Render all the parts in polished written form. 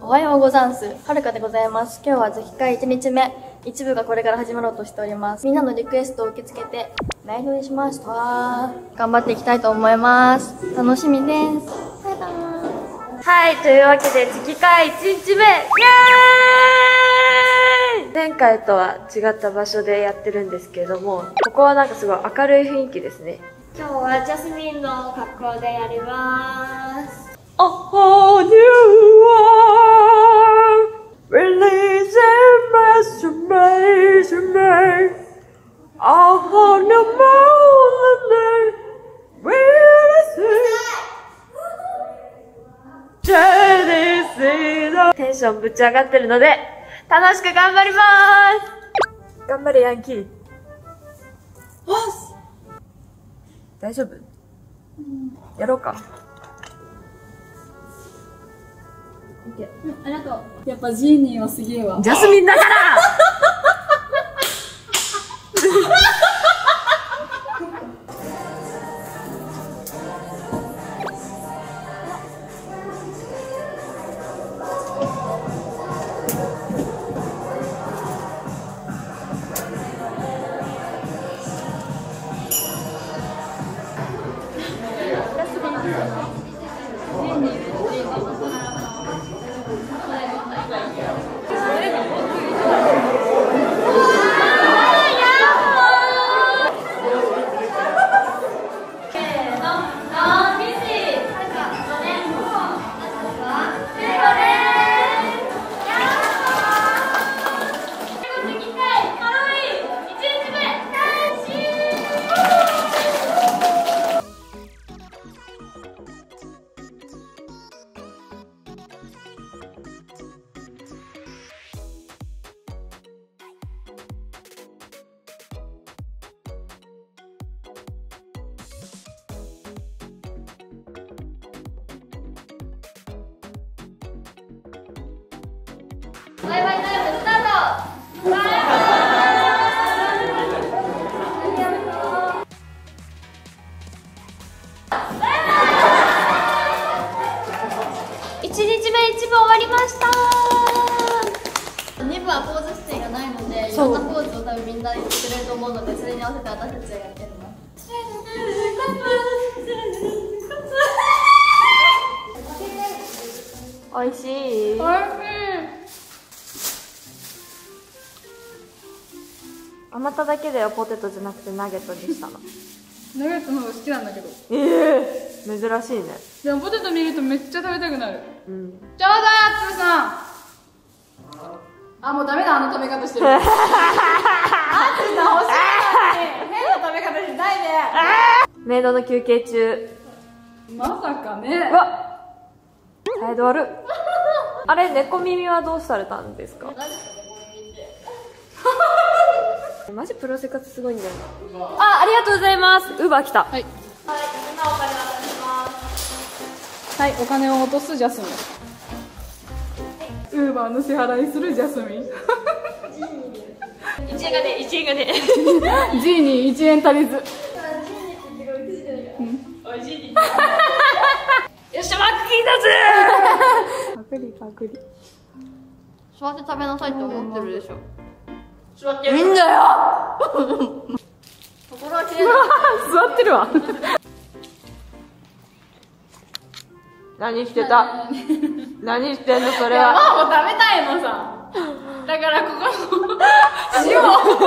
おはようござんす。はるかでございます。今日は月会1日目。一部がこれから始まろうとしております。みんなのリクエストを受け付けて、メールにしました。頑張っていきたいと思います。楽しみです。バイバーイ。はい、というわけで月会1日目、イエーイ！前回とは違った場所でやってるんですけれども、ここはなんかすごい明るい雰囲気ですね。今日はジャスミンの格好でやります。A whole new world releasing masturbation me. A whole new morning releasing. テンションぶち上がってるので楽しく頑張ります。頑張れヤンキー。大丈夫？やろうか。 ありがとう。やっぱジーニーはすげえわ。 ジャスミンだからバイバイタイムスタート。バイバイ。1日目1部終わりました。2部はポーズ指定がないので、いろんなポーズを多分みんな言ってくれると思うので、それに合わせて私たちはやってるの。おいしい。おいしい。余っただけではポテトじゃなくてナゲットにしたの。 ナゲットの方が好きなんだけど。 珍しいね。 でもポテト見るとめっちゃ食べたくなる。 うん。 ちょうだい、つーさん。あ、もうダメだ、あの食べ方してる。あんた欲しいのに変な食べ方しないで。 メイドの休憩中。 まさかね。 うわっ、態度悪い。あれ、猫耳はどうされたんですか？マジプロ生活すごいんだよな。ありがとうございます。ウーバー来た。はい。今お金渡します。 はい、お金を落とすジャスミン。ウーバーの支払いするジャスミン。 1円がね、1円がね。 ジーニー1円足りず。 よっしゃ、マックキーだぜ。 パクリパクリ。 座って食べなさいって思ってるでしょ。座ってる。いいんだよ。心は綺麗だ。 座ってるわ。 何してた？何してんのそれは。 もう食べたいのさ。だからここの塩。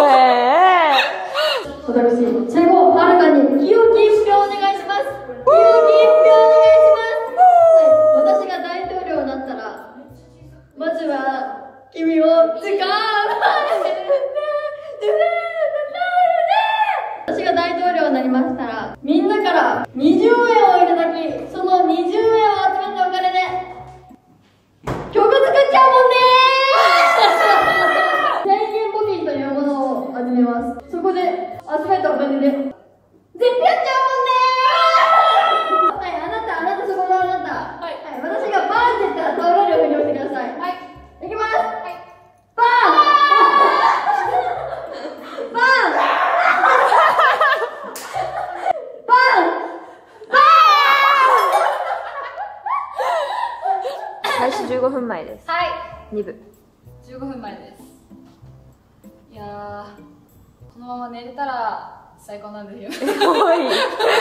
私、最後、はるかに清き一票お願いします。清き一票お願いします。私が大統領になったら、まずは君を使う。私が大統領になりましたら、みんなから20円をいただき、その20円を集めたお金で曲作っちゃうもんねー。1000円募金というものを始めます。そこで集めたお金で絶品やっちゃうもんねー。はい、あなたそこのあなた。はい、私がバーンって言ったら倒れるように押してください。はい、いきます。はい、バーン。バーン。バーン。バーン。 です。 はい 2部。 15分前です。いやー、このまま寝れたら最高なんですよ。 多い。多い。 じゃ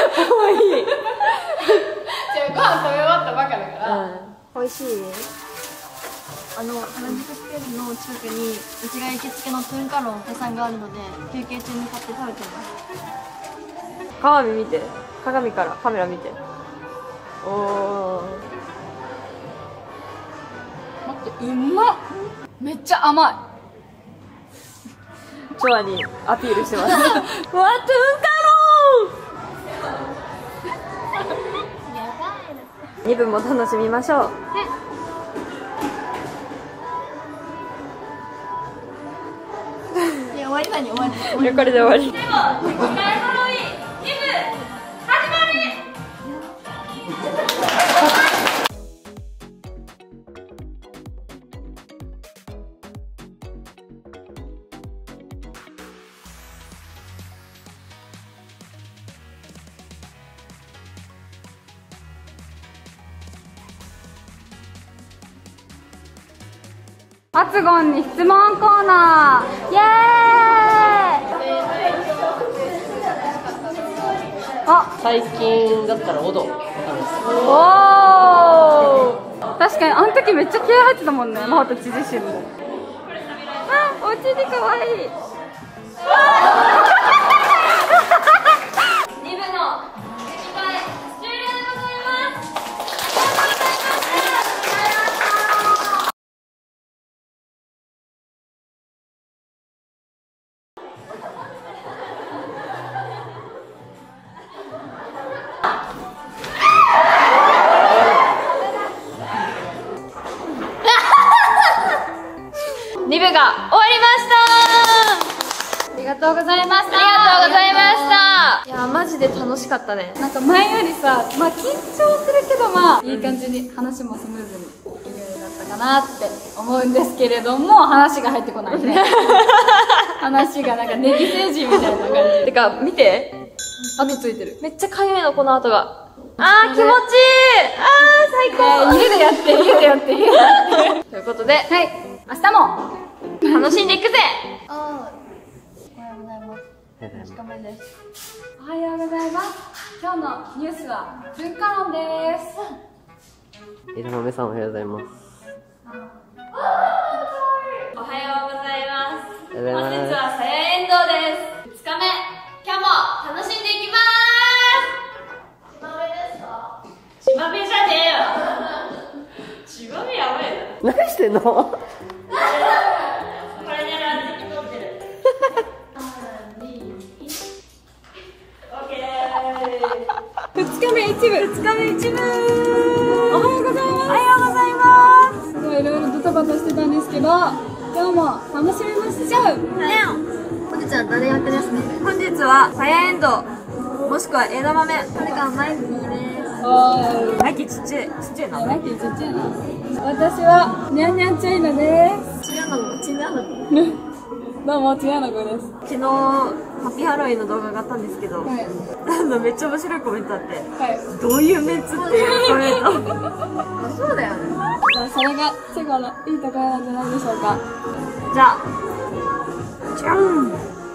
あご飯食べ終わったばっかだから、 美味しい。 原宿ステージの近くにうちが行きつけのトゥンカロン屋さんがあるので、休憩中に買って食べてます。 鏡見て。鏡からカメラ見て。おー。 待って、うまっ。めっちゃ甘い。 チョアにアピールしてます。わ、トゥンカロン2部も楽しみましょう。 いや、終わり何終わり。 いや、これで終わり。 アツゴンに質問コーナー、イエーイ。あ、 最近だったらオド。 おー、確かにあの時めっちゃ気合入ってたもんね、真帆たち自身も。あ、おうちにかわいい。 2部の席替え終了でございます。 2部が終わりました。 ありがとうございました。 ありがとうございました。いや、マジで楽しかったね。 なんか前よりさ、まあ緊張するけど、まあいい感じに話もスムーズにいけるようになったかなって思うんですけれども、話が入ってこないね。話がなんかネギ星人みたいな感じ。 てか、見て。 跡ついてる。 めっちゃかゆいの、この跡が。あー、気持ちいい。あー、最高。 家でやって、家でやって、家でやって。 ということで、 はい、明日も楽しんでいくぜ。 あー、おはようございます。お疲れ様です。 おはようございます。今日のニュースはトゥンカロンです。 枝豆さんおはようございます。 おはようございます。 おはようございます。 はさやえんどうです。2日目、今日も楽しんでいきまーす。しまべじゃねえよ。しまべやばいな。 何してんの？ これでランチ撮ってる。オッケー。 2日目一部。2日目一部。おはようございます。 おはようございます。 すごいいろいろドタバタしてたんですけど、今日も楽しみましょう。 本日は誰役ですね。 本日はさやえんどう、もしくは枝豆。 これがマイクです。 おマイキちっちゃいな。 マイキーちっちゃいな。私はニャンニャンチャイナでちなの子、ちなの子。 す。どうも、ちやの子です。 昨日ハッピーハロウィンの動画があったんですけど、 はい。 めっちゃ面白いコメントあって、 はい。 どういうメンツっていうコメント。 そうだよね。 それがチェコのいいところなんじゃないでしょうか。 じゃあ、じゃん。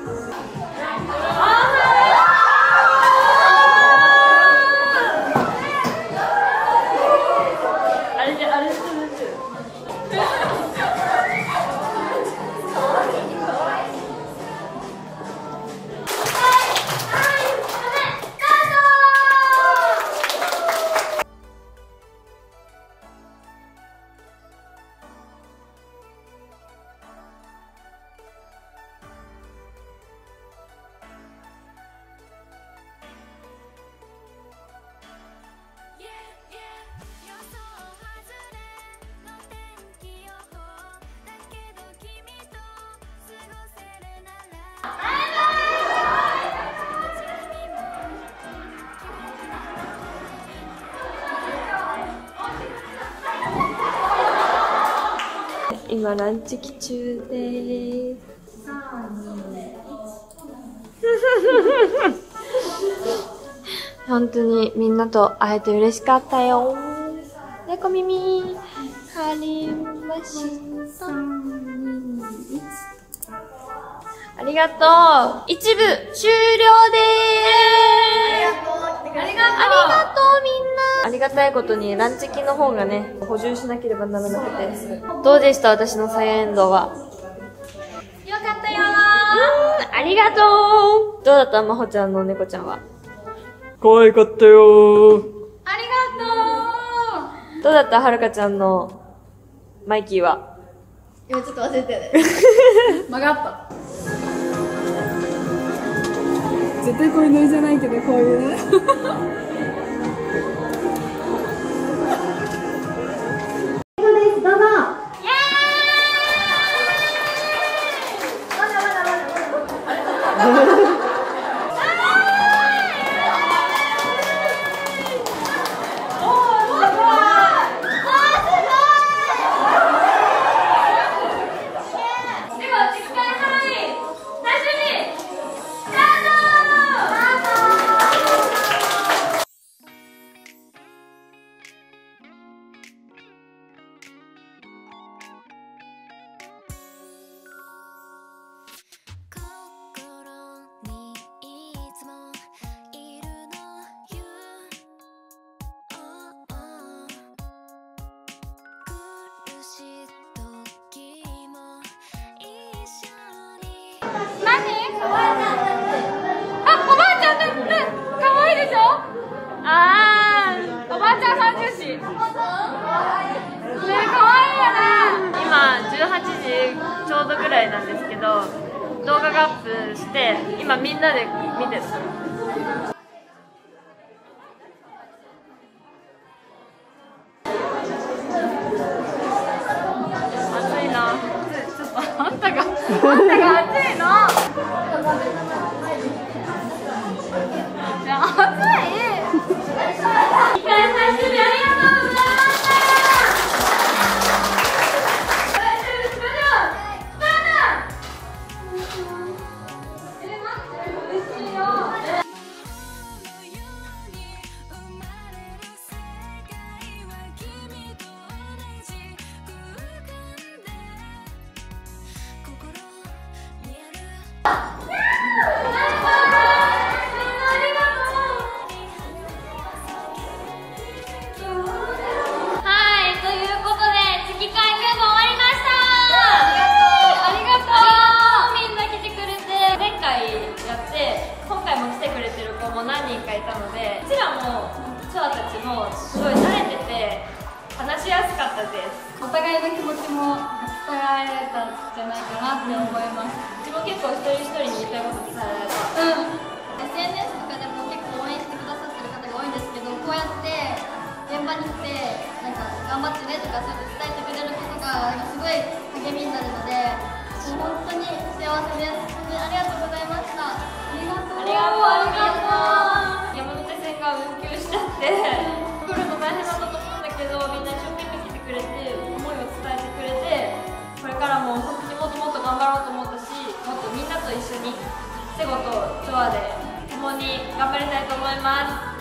今ランチ期中でーす。本当にみんなと会えて嬉しかったよ。猫耳、ハリマありがとう。一部終了でーす。ありがとうみんな。ありがたいことにランチ機の方がね、補充しなければならなくて。どうでした私のサイエンドは。 よかったよありがとう。どうだったまほちゃんの猫ちゃんは。可愛かったよー。 ありがとどうだったはるかちゃんのマイキーは。 今ちょっと忘れてね。 う。曲がった。絶対これノリじゃないけど、こういうね。 ちょうどぐらいなんですけど、動画がアップして今みんなで見てる。暑いな。ちょっとあんたが暑いの。いや暑い。一回最終日ありがとうございました。すごい慣れてて話しやすかったです。 お互いの気持ちも伝えられたんじゃないかなって思います。 自分結構一人一人に言いたいこと伝えられた。 SNS とかでも結構応援してくださってる方が多いんですけど、こうやって現場に来てなんか頑張ってねとかそういうの伝えてくれることがすごい励みになるので、本当に幸せです。本当にありがとうございました。ありがとう。 山手線が運休しちゃって来るの大変だったと思うんだけど、みんな一生懸命来てくれて思いを伝えてくれて、これからも本当にもっともっと頑張ろうと思ったし、もっとみんなと一緒にセゴとチョアで共に頑張りたいと思います。